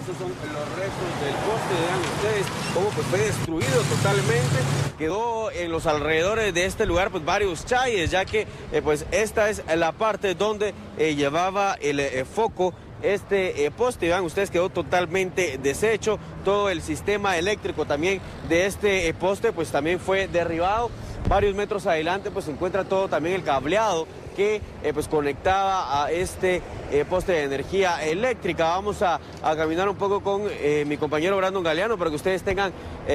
estos son los restos del poste, vean ustedes cómo pues fue destruido totalmente. Quedó en los alrededores de este lugar pues varios chayes, ya que pues esta es la parte donde llevaba el foco este poste. Vean ustedes, quedó totalmente deshecho. Todo el sistema eléctrico también de este poste pues también fue derribado. Varios metros adelante pues se encuentra todo también el cableado que pues conectaba a este poste de energía eléctrica. Vamos a caminar un poco con mi compañero Brandon Galeano para que ustedes tengan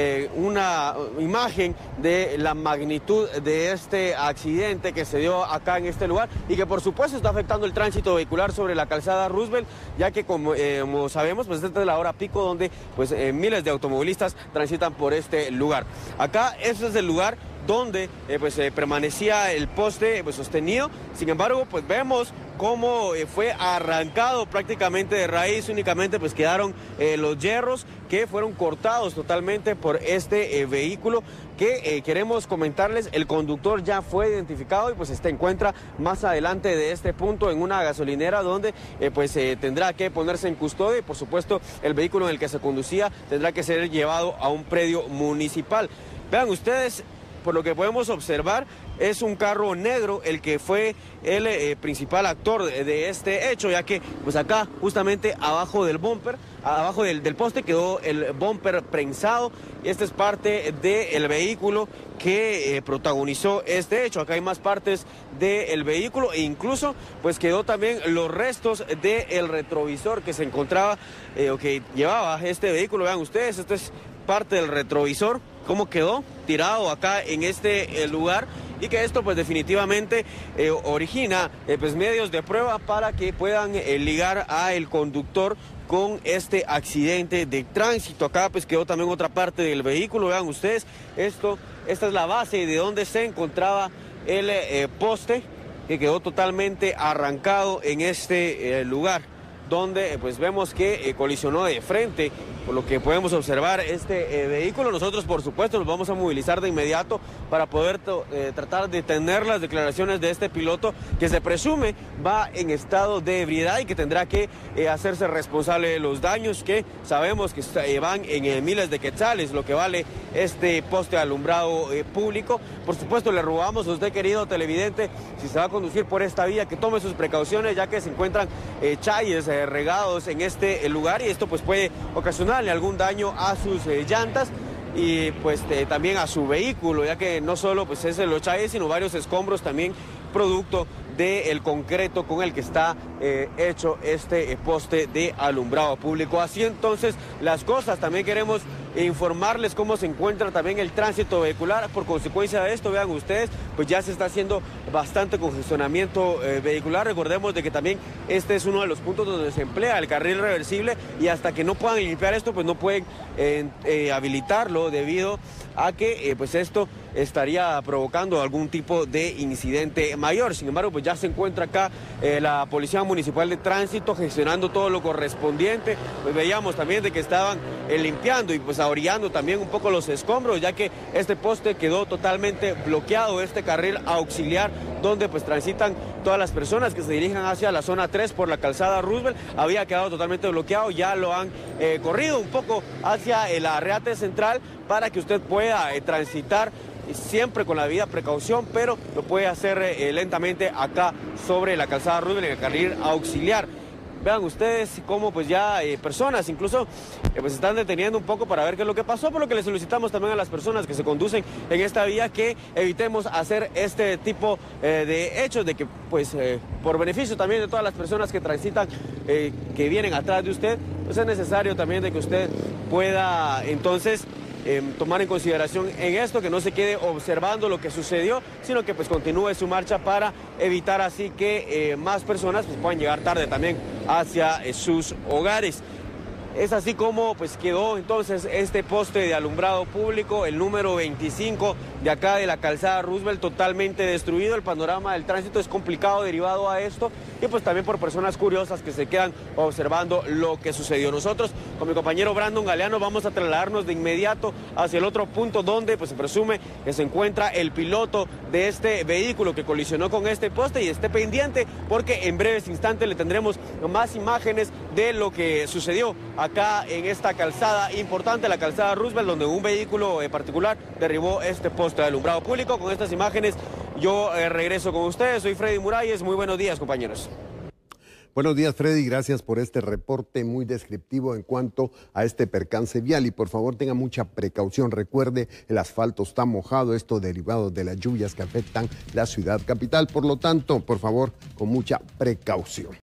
una imagen de la magnitud de este accidente que se dio acá en este lugar y que por supuesto está afectando el tránsito vehicular sobre la calzada Roosevelt, ya que como sabemos pues esta es la hora pico donde pues miles de automovilistas transitan por este lugar. Acá este es el lugar donde permanecía el poste pues sostenido. Sin embargo, pues vemos cómo fue arrancado prácticamente de raíz. Únicamente pues quedaron los hierros que fueron cortados totalmente por este vehículo que queremos comentarles. El conductor ya fue identificado y pues se encuentra más adelante de este punto en una gasolinera donde tendrá que ponerse en custodia y por supuesto el vehículo en el que se conducía tendrá que ser llevado a un predio municipal. Vean ustedes, por lo que podemos observar, es un carro negro el que fue el principal actor de este hecho, ya que pues acá justamente abajo del bumper, abajo del poste quedó el bumper prensado. Esta es parte del vehículo que protagonizó este hecho. Acá hay más partes del vehículo e incluso pues quedó también los restos del retrovisor que se encontraba o que llevaba este vehículo. Vean ustedes, esto es parte del retrovisor, cómo quedó tirado acá en este lugar, y que esto pues definitivamente origina pues medios de prueba para que puedan ligar a el conductor con este accidente de tránsito. Acá pues quedó también otra parte del vehículo. Vean ustedes, esta es la base de donde se encontraba el poste que quedó totalmente arrancado en este lugar, donde pues vemos que colisionó de frente, por lo que podemos observar este vehículo. Nosotros por supuesto nos vamos a movilizar de inmediato para poder tratar de tener las declaraciones de este piloto que se presume va en estado de ebriedad y que tendrá que hacerse responsable de los daños que sabemos que van en miles de quetzales, lo que vale este poste de alumbrado público. Por supuesto le rogamos a usted, querido televidente, si se va a conducir por esta vía, que tome sus precauciones, ya que se encuentran chayes regados en este lugar y esto pues puede ocasionarle algún daño a sus llantas y pues también a su vehículo, ya que no solo pues es los chayes, sino varios escombros también producto del concreto con el que está hecho este poste de alumbrado público. Así entonces las cosas, también queremos informarles cómo se encuentra también el tránsito vehicular. Por consecuencia de esto, vean ustedes, pues ya se está haciendo bastante congestionamiento vehicular. Recordemos de que también este es uno de los puntos donde se emplea el carril reversible y hasta que no puedan limpiar esto, pues no pueden habilitarlo debido a que pues esto estaría provocando algún tipo de incidente mayor. Sin embargo, pues ya se encuentra acá la Policía Municipal de Tránsito gestionando todo lo correspondiente. Pues veíamos también de que estaban limpiando y pues orillando también un poco los escombros, ya que este poste quedó totalmente bloqueado, este carril auxiliar donde pues transitan todas las personas que se dirijan hacia la zona 3 por la calzada Roosevelt, había quedado totalmente bloqueado. Ya lo han corrido un poco hacia el Arreate Central para que usted pueda transitar siempre con la debida precaución, pero lo puede hacer lentamente acá sobre la calzada Roosevelt en el carril auxiliar. Vean ustedes cómo pues ya personas incluso pues se están deteniendo un poco para ver qué es lo que pasó, por lo que le solicitamos también a las personas que se conducen en esta vía que evitemos hacer este tipo de hechos, de que pues por beneficio también de todas las personas que transitan, que vienen atrás de usted, pues es necesario también de que usted pueda entonces tomar en consideración en esto, que no se quede observando lo que sucedió, sino que pues continúe su marcha para evitar así que más personas pues puedan llegar tarde también hacia sus hogares. Es así como pues quedó entonces este poste de alumbrado público, el número 25 de acá de la calzada Roosevelt, totalmente destruido. El panorama del tránsito es complicado derivado a esto, y pues también por personas curiosas que se quedan observando lo que sucedió. Nosotros con mi compañero Brandon Galeano vamos a trasladarnos de inmediato hacia el otro punto donde pues se presume que se encuentra el piloto de este vehículo que colisionó con este poste, y esté pendiente porque en breves instantes le tendremos más imágenes de lo que sucedió acá en esta calzada importante, la calzada Roosevelt, donde un vehículo particular derribó este poste de alumbrado público. Con estas imágenes yo regreso con ustedes. Soy Freddy Muralles. Muy buenos días, compañeros. Buenos días, Freddy. Gracias por este reporte muy descriptivo en cuanto a este percance vial. Y por favor tenga mucha precaución. Recuerde, el asfalto está mojado, esto derivado de las lluvias que afectan la ciudad capital. Por lo tanto, por favor, con mucha precaución.